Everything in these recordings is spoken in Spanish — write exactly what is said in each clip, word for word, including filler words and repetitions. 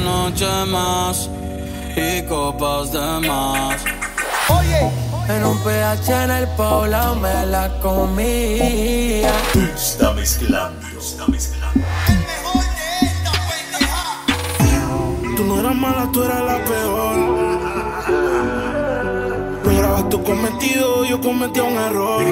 noche más y copas de más. Oye, en un P H en el poblado me la comía. Está mezclando, está mezclando. El mejor de esta pendeja. Tú no eras mala, tú eras la peor. Lograbas tu cometido, yo cometí un error.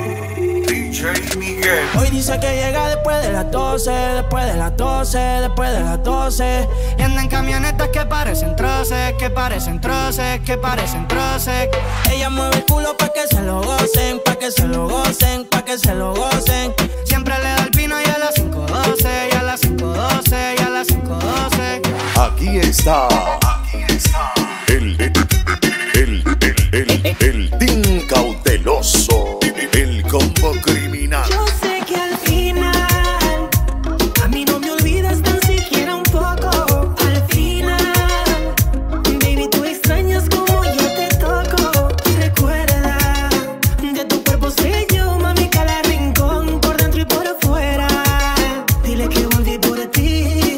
D J Miguel. Hoy dice que llega después de las doce, después de las doce, después de las doce. Y anda en camionetas que parecen troces, que parecen troces, que parecen troces. Ella mueve el culo pa' que se lo gocen, pa' que se lo gocen, pa' que se lo gocen. Siempre le da el vino y a las cinco doce, y a las cinco doce, y a las cinco doce. Aquí está, aquí está el, el, el, el, el, el Team Cauteloso, el combo criminal. Yo sé que al final a mí no me olvidas tan siquiera un poco. Al final, baby, tú extrañas como yo te toco. Recuerda de tu cuerpo sé yo, mami, cada rincón, por dentro y por afuera. Dile que volví por ti.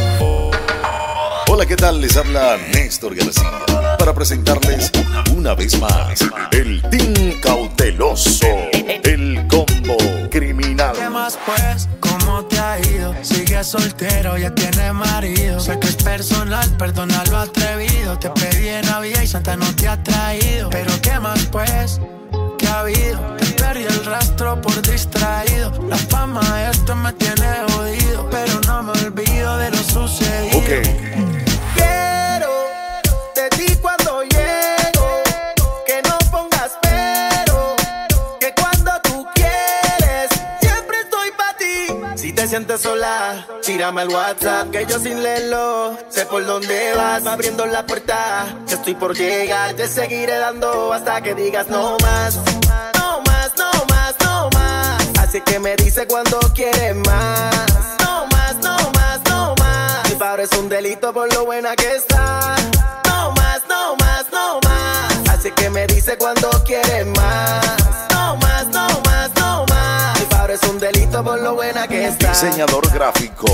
Hola, ¿qué tal? Les habla Néstor García para presentarles una vez más el Team Cauteloso, el combo criminal. ¿Qué más pues? ¿Cómo te ha ido? Sigues soltero, ya tienes marido. Sé que es personal, perdona lo atrevido. Te pedí en Navidad y Santa no te ha traído. Pero ¿qué más pues? ¿Qué ha habido? Te perdí el rastro por distraído. La fama de esto me tiene jodido, pero no me olvido de lo sucedido. Ok. Quiero de ti cuando llego, que no pongas pero, que cuando tú quieres, siempre estoy pa' ti. Si te sientes sola, tírame al WhatsApp, que yo sin leerlo sé por dónde vas. Va abriendo la puerta, que estoy por llegar. Te seguiré dando hasta que digas no más. No más, no más, no más. Así que me dice cuando quieres más. No más, no más, no más. Mi padre es un delito por lo buena que está. No más, no más, no más. Así que me dice cuando quieres más. No más, no más, no más. Mi padre es un delito por lo buena que está. Diseñador gráfico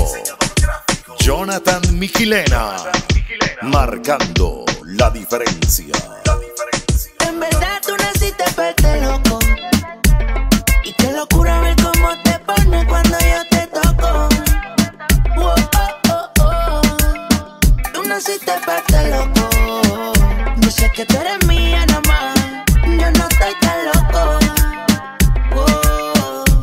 Jonathan Michelena, marcando la diferencia. En verdad tú naciste pa' este loco. Y qué locura ver cómo te pones cuando yo te toco. Wow, oh, oh, oh. Tú naciste pa' este loco. Yo sé que tú eres mía nada más. Yo no estoy tan loco. Wow.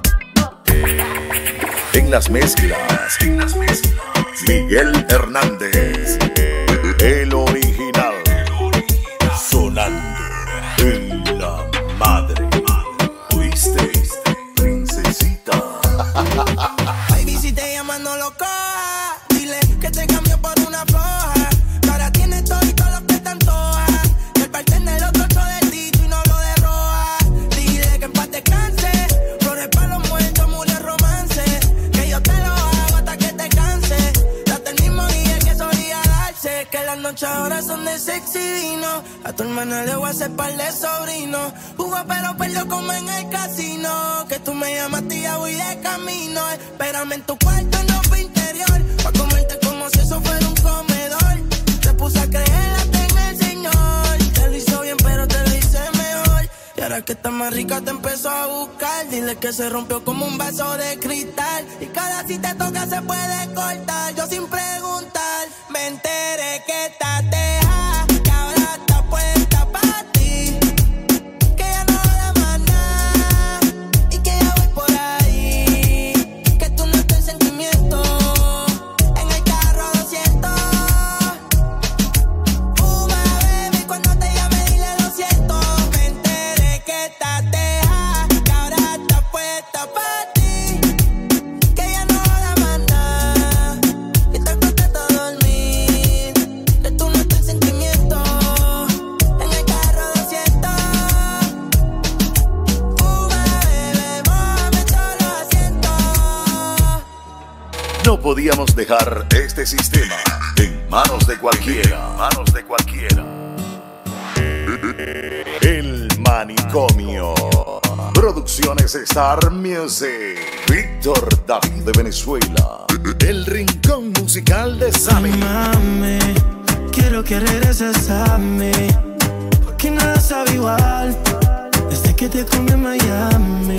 En las mezclas, en las mezclas, Miguel Hernández, el original, sonando en la madre. ¿Oíste, princesita? Baby, si te llaman no lo cojas. Dile que te cambió por una floja. Que ahora tienes todo y todo lo que te antoja. Que el bartender lo trozo de tito y no lo de roja. Dile que en paz descanse. Flores para los muertos, murió romance. Que yo te lo hago hasta que te canse. Date el mismo día que solía darse. Que las noches ahora son de sexy vino. A tu hermana le voy a hacer par de sobrinos. Jugó pero perdió como en el casino. Que tú me llamaste y ya voy de camino. Espérame en tu cuarto, no fue interior. Pa' comerte como si eso fuera un comedor. Te puse a creer hasta en el Señor. Te lo hizo bien pero te lo hice mejor. Y ahora que está más rica te empezó a buscar. Dile que se rompió como un vaso de cristal. Y cada si te toca se puede cortar. Yo sin preguntar me enteré que estás dejada. Que ahora está puesta pa' ti. Que ya no da más nada. Y que ya voy por ahí. Que tú no estás en sentimiento. En el carro doscientos. Fuma, baby, cuando te llame dile lo siento. Me enteré que estás dejada. Que ahora está puesta pa' ti. Que ya no da más nada. Y te acostas a dormir. Que tú no estás en sentimiento. En el carro doscientos. Fuma, bebé, mójame todos los asientos. No podíamos dejar este sistema en manos de cualquiera, manos de cualquiera. El manicomio. Producciones Star Music. Víctor David de Venezuela. El rincón musical de Sammy. Mami, quiero que regreses a mí, porque nada sabe igual desde que te comí en Miami.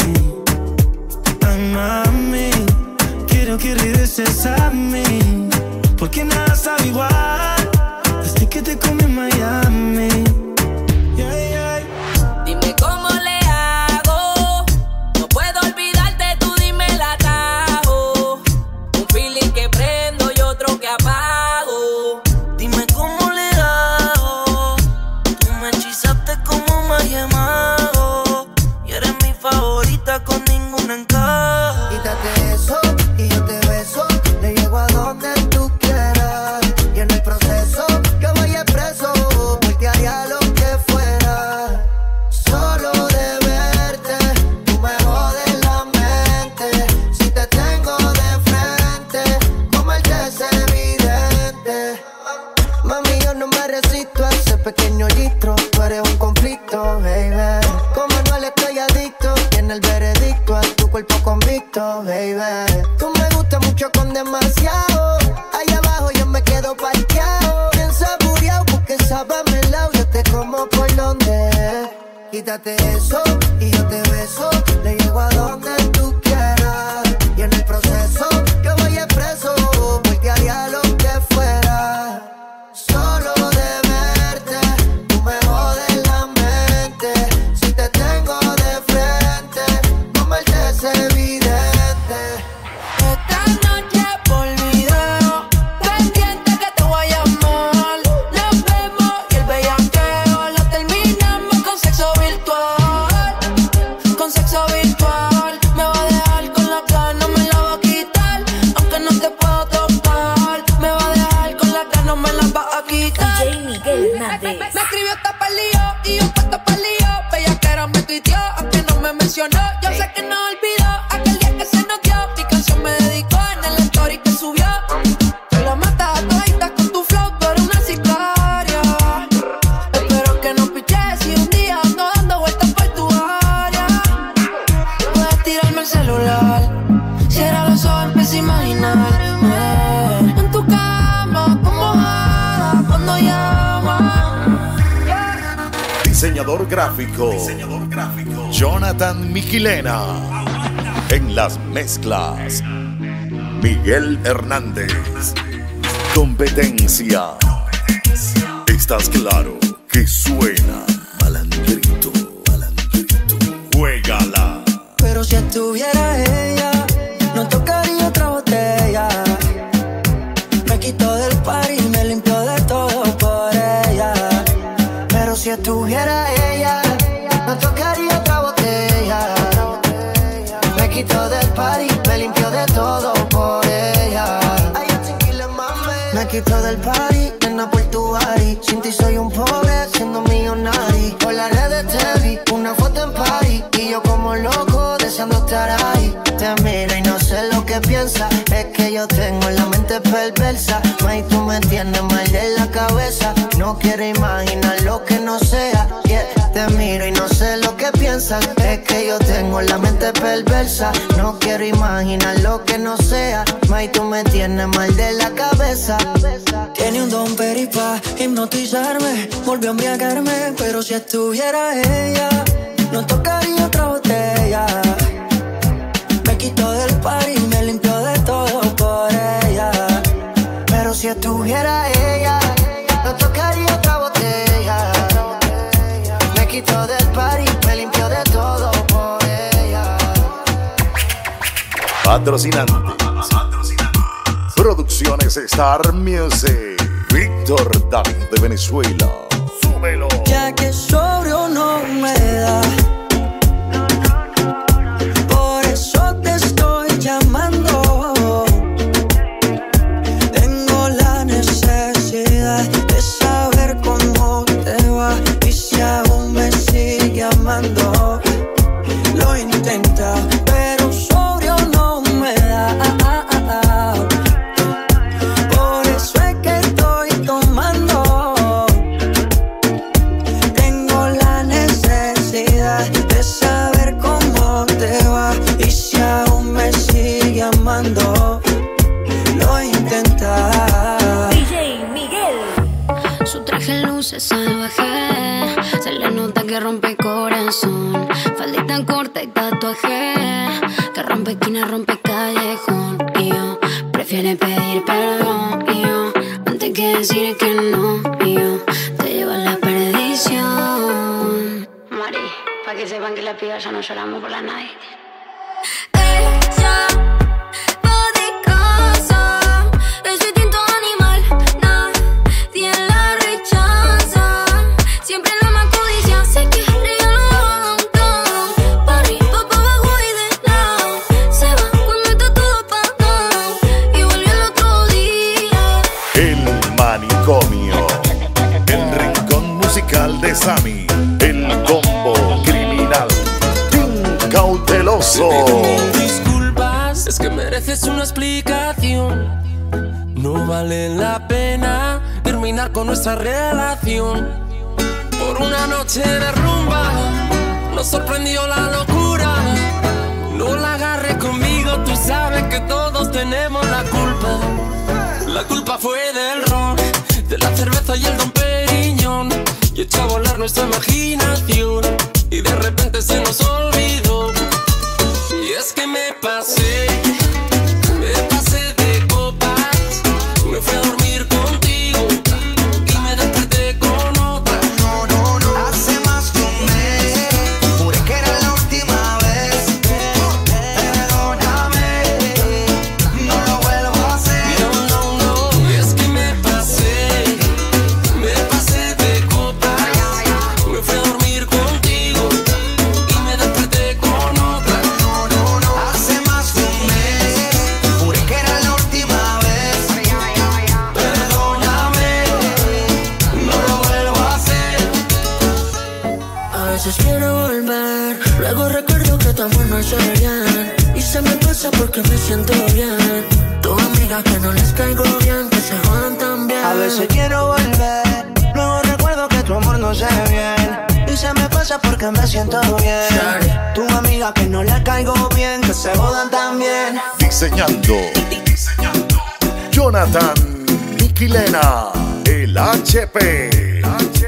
Ay, mami, quiero que regreses a mí, porque nada sabe igual desde que te comí en Miami. Yeah, yeah. Dime cómo le hago, no puedo olvidarte, tú dime el atajo. Un feeling que prendo y otro que apago. Dime cómo le hago, tú me hechizaste como magia mago, y eres mi favorita con ningún encaje. Quítate eso y yo te beso, le llego a donde tú quieras, y en el proceso que vaya preso, porque haría lo que fuera. Solo de verte, tú me jodes la mente. Si te tengo de frente, comerte es evidente. Mami, yo no me resisto a ese pequeño litro. Tú eres un conflicto, baby. Como no le estoy adicto, y en el veredicto a tu cuerpo convicto, baby. Tú me gustas mucho con demasiado. Allá abajo yo me quedo parqueado, bien saboreado, porque sabes mi lado. Yo te como por donde. Quítate eso y yo te beso, le llego a donde tú quieras, y en el proceso yo voy expreso, porque haría lo que fuera. Solo de verte, tú me jodes la mente. Si te tengo de frente, comerte es evidente. Esta noche por video, pendiente que te voy a llamar. Nos vemos y el bellaqueo lo terminamos con sexo virtual. Con sexo virtual, me va a dejar con la cara, no me la va a quitar. Aunque no te puedo tocar, me va a dejar con la cara, no me la va a quitar. D J Miguel Hernández. Me escribió esta pa'l lío y un puesto pa'l lío. Bellaquera me tuiteó, aunque no me mencionó. Yo sé que no olvidó aquel día que se nos dio. Mi canción me dedicó en el story que subió. Tú la matas a toditas con tu flow, tú eres una sicaria. Espero que no piches y un día ando dando vueltas por tu área. Puedes tirarme el celular, cierra los ojos, empieza a imaginarme en tu cama, como mojada cuando llama. Diseñador gráfico. Diseñador gráfico. Jonathan Miquilena. En las mezclas, Miguel Hernández. Competencia. Estás claro que suena malandrito, malandrito. Juégala. Pero si estuviera ella, no tocaría otra botella. Me quitó del party y me limpió de todo por ella. Pero si estuviera ella, no tocaría otra botella. Me quitó del party, me limpió de todo por ella. Me quitó del party, nena por tu body. Sin ti soy un pobre, siendo millonario. Por las redes te vi, una foto en party, y yo como loco, deseando estar ahí. Te miro y no sé lo que piensas, es que yo tengo la mente perversa. May, tú me tienes mal de la cabeza, no quiero imaginar lo que no sea. Yeah. Te miro y no sé lo que piensas, es que yo tengo la mente perversa, no quiero imaginar lo que no sea. May, tú me tienes mal de la cabeza. Tiene un don peripa, hipnotizarme, volvió a embriagarme. Pero si estuviera ella, no tocaría otra botella. Me quitó del party y me limpió de todo por ella. Pero si estuviera ella, no tocaría otra botella. Me quitó del party, me limpió de todo por ella. Patrocinantes. Producciones Star Music. Víctor David de Venezuela. Súbelo. Ya que sobrio no me da, por eso te estoy llamando. Tengo la necesidad de saber cómo te va y si aún me sigue amando. Lo intenta, pero sobrio no me da. Por eso es que estoy tomando. Tengo la necesidad que rompe esquina, rompe callejón. Y yo prefiero pedir perdón. Y yo antes que decir que no. Y yo te llevo a la perdición. Mari, para que sepan que las pibas ya no lloramos por la nadie. Ella va de casa, es su instinto animal, nadie la rechaza. Siempre la más codicia, sé que regaló todo. Para arriba, para abajo y de lado. Se va cuando está todo apagado y volvió el otro día. El manicomio, el rincón musical de Sammy, el combo criminal, Team Cauteloso. Disculpas, es que mereces una explicación. No vale la pena terminar con nuestra relación. Por una noche de rumba nos sorprendió la locura. No la agarres conmigo, tú sabes que todos tenemos la culpa. La culpa fue del ron, de la cerveza y el Don Periñón. Y echó a volar nuestra imaginación y de repente se nos olvidó. Y es que me pasé, me pasé de copas. Me fui a dormir contigo y me desperté con otra. No, no, no. Hace más de un mes juré que era la última vez. Perdóname, no lo vuelvo a hacer. No, no, no. Y es que me pasé, me pasé de copas. Me fui a dormir contigo y me desperté con otra. No, no, no. Hace más de un mes juré que era la última vez. Perdóname, no lo vuelvo a hacer. A veces quiero volver, luego recuerdo que tu amor no es bien. Y se me pasa porque me siento bien. Tu amiga que no les caigo bien, que se jodan también. A veces quiero volver, luego recuerdo que tu amor no se ve bien. Y se me pasa porque me siento bien. Tu amiga que no le caigo bien, que se jodan también. Diseñando, Jonathan Miquilena, el H P.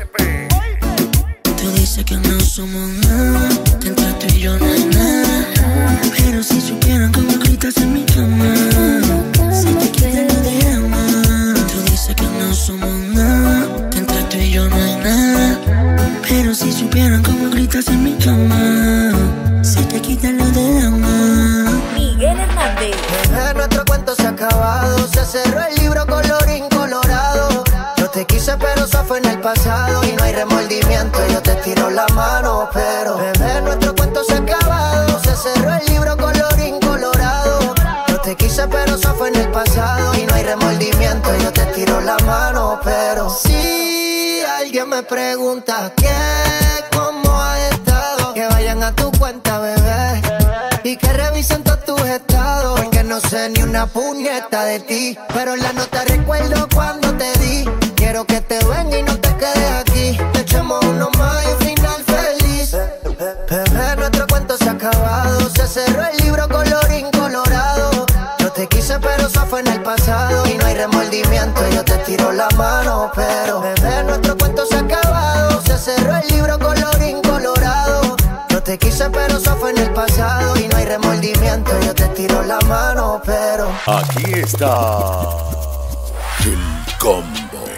Tú dices que no somos nada, que entre tú y yo no hay nada. Pero si supieran cómo gritas en mi cama, si te quieren no te aman. Tú dices que no somos nada, que entre tú y yo no hay nada. Pero si supieran cómo gritas en mi cama, si te quitan lo de la mano. Miguel Hernández. Bebé, nuestro cuento se ha acabado. Se cerró el libro colorín colorado. Yo te quise pero eso fue en el pasado. Y no hay remordimiento, yo te tiro la mano. Pero bebé, nuestro cuento se ha acabado. Se cerró el libro colorín colorado. Yo te quise pero eso fue en el pasado. Y no hay remordimiento, yo te tiro la mano. Pero si alguien me pregunta qué, cómo has estado, que vayan a tu cuenta, bebé, y que revisen todos tus estados. Porque no sé ni una puñeta de ti, pero en la nota recuerdo cuando te di. Quiero que te venga y no te quedes aquí. Te echemos uno más y un final feliz. Bebé, nuestro cuento se ha acabado. Se cerró el libro colorín colorado. Yo te quise pero eso fue en el pasado. Y no hay remordimiento, yo te tiro la mano. Pero bebé, nuestro cuento se ha acabado. Se cerró el libro colorín colorado. Yo te quise pero eso fue en el pasado. Y no hay remordimiento, yo te tiro la mano. Pero Aquí está el combo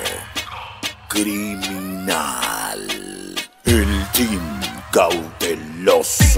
criminal, el Team Cauteloso,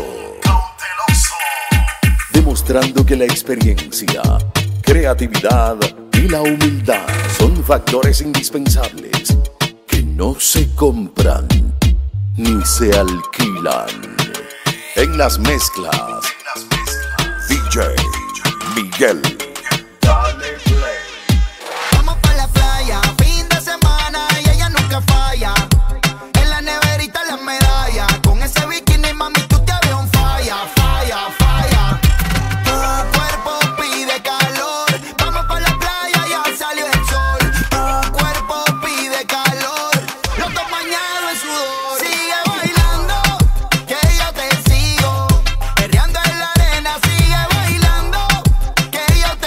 demostrando que la experiencia, creatividad y la humildad son factores indispensables que no se compran ni se alquilan. En las mezclas, D J Miguel. Dale play. vamos pa' la playa, fin de semana y ella nunca falla. En la neverita las medallas, con ese bikini mami tú te ves on falla, falla, falla. Tu cuerpo pide calor, vamos pa' la playa, ya salió el sol. Tu cuerpo pide calor, los dos bañados en sudor. Sigue bailando, que yo te sigo, perreando en la arena. Sigue bailando, que yo te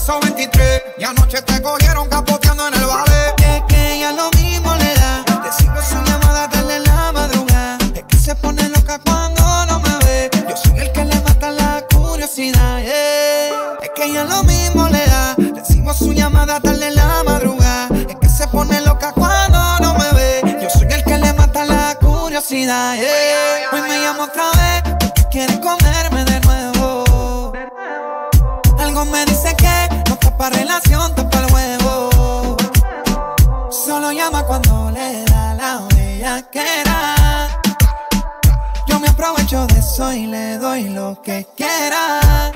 hizo veintitrés y anoche te cogieron capoteando en el ballet. Es que ella lo mismo le da. Recibo su llamada tarde en la madrugada. Es que se pone loca cuando no me ve. Yo soy el que le mata la curiosidad, yeah. Es que ella lo mismo le da. Recibo su llamada tarde en la madrugada. Es que se pone loca cuando no me ve. Yo soy el que le mata la curiosidad, yeah. Hoy me llama otra vez porque quiere comerme de nuevo. Algo me dice que no está pa' relación, está pa' el huevo. Solo llama cuando le da la bellaquera. Yo me aprovecho de eso y le doy lo que quiera.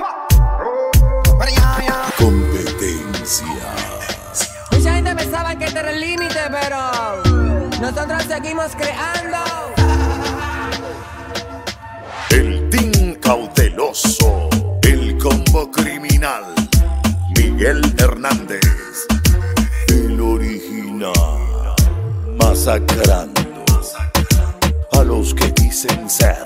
Competencia. Mucha gente pensaba que este era el límite, pero nosotros seguimos creando. El Team Cauteloso, el combo criminal, Miguel Hernández, el original, masacrando a los que dicen ser